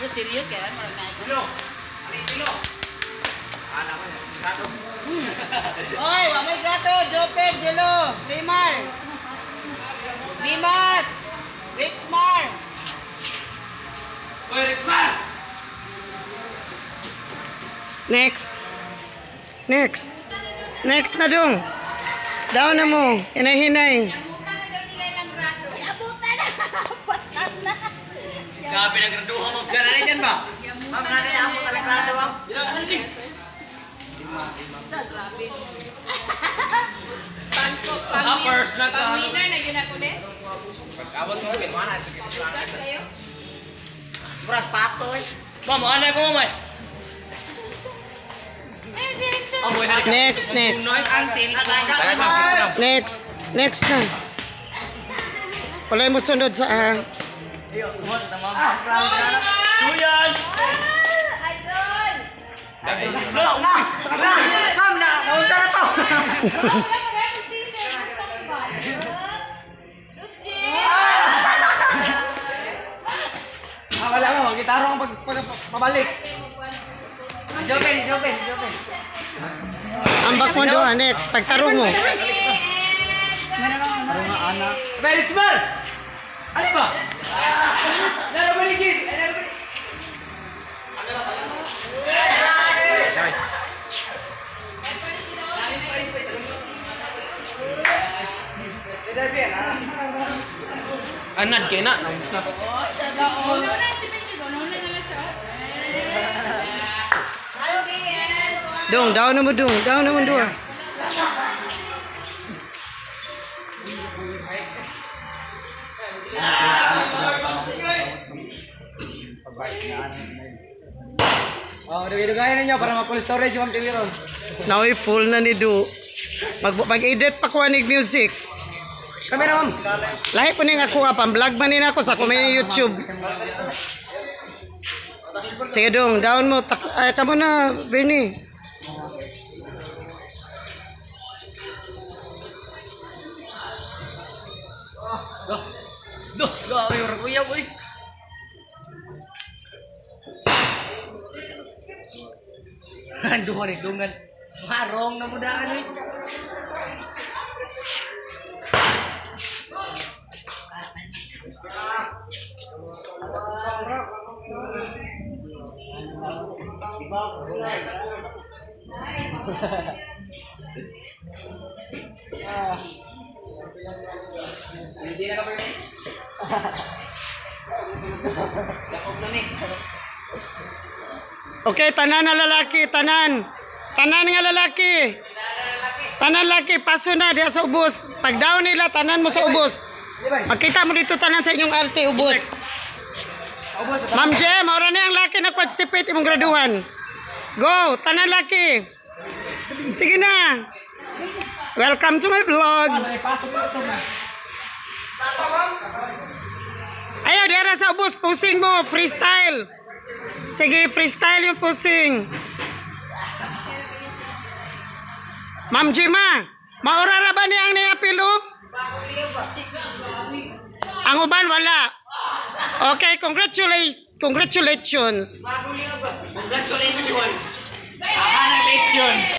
serious kaya marag na ito. Dilo. Dilo. Ana ko ya. Grado. Oy, wa may grato, Joper, Jelo, Primar. Limas. Richmar. Oy, Richmar. Next. Next. Next na dong. Down na mo. Hinay-hinay. Grabe na graduhan mo. Diyan na dyan ba? Ma'am, nanay ako talagang grado ang. Uppers na ka. Pag-winner na yun ako din. Pag-abot mo, pinwana. Kayo? Berat patos. Ma'am, anay ko mamay. Next, next. Next. Next na. Wala mo sunod sa Suyan! Idol! Ma'am, naunsa na to! Wala mo, gitaro ang pabalik. Jopen. ambak mo doon. Next. Pagtarong mo. Felix Bar! Ano ba? Nalabaligid! Anad kayo na. Dong, down na mo dong. Down na mo doon. Oh, dugay-dugayan ninyo para ma-full storage yung TV ron. Now full na ni Do. Mag-edit pa ko anig music. Kamera, ma'am. Lahi po ning ako pang-vlog man din ako sa kumay YouTube. Sige dong, down mo. Ay, kamo na, Bernie. Gawa yung kuya boy. Dungan. Marong na mudaan eh. Hindi na ka ba rin? Dakog na ni. Okay, tanan na lalaki, tanan. Tanan nga lalaki. Tanan lalaki, paso na diya sa ubos. Pag down nila, tanan mo sa ubos. Makita mo dito tanan sa inyong arte, ubos. Ma'am Jem, maura na yung laki nag-participate imong graduhan. Go, tanan laki. Sige na. Welcome to my vlog. Ayaw, diya sa ubos, posing mo, freestyle. Sige, freestyle yung posing. Ma'am Jima, maura ba niya ang niapilo? Ang uban, wala. Okay, congratulations. Congratulations.